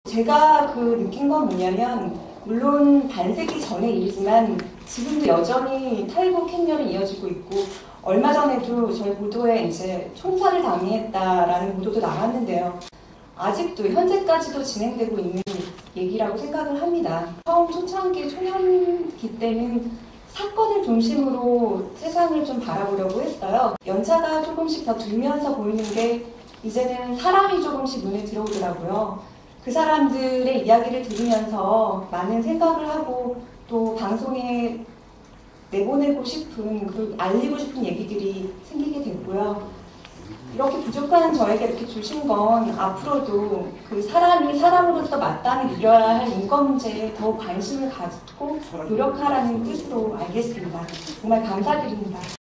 제가 느낀 건 뭐냐면, 물론 반세기 전의 일이지만 지금도 여전히 탈북 행렬이 이어지고 있고, 얼마 전에도 저희 보도에 이제 총살을 당했다라는 보도도 나왔는데요. 아직도 현재까지도 진행되고 있는 얘기라고 생각을 합니다. 처음 초창기 초년기 때는 사건을 중심으로 세상을 좀 바라보려고 했어요. 연차가 조금씩 더 들면서 보이는 게 이제는 사람이 조금씩 눈에 들어오더라고요. 그 사람들의 이야기를 들으면서 많은 생각을 하고 또 방송에 내보내고 싶은, 그리고 알리고 싶은 얘기들이 생기게 됐고요. 이렇게 부족한 저에게 이렇게 주신 건 앞으로도 그 사람이 사람으로서 마땅히 누려야 할 인권 문제에 더 관심을 갖고 노력하라는 뜻으로 알겠습니다. 정말 감사드립니다.